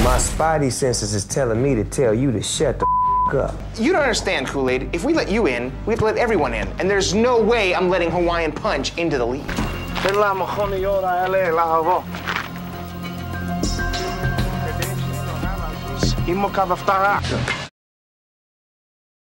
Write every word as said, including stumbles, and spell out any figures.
My spidey senses is telling me to tell you to shut the f up. You don't understand, Kool-Aid. If we let you in, we have to let everyone in. And there's no way I'm letting Hawaiian Punch into the league.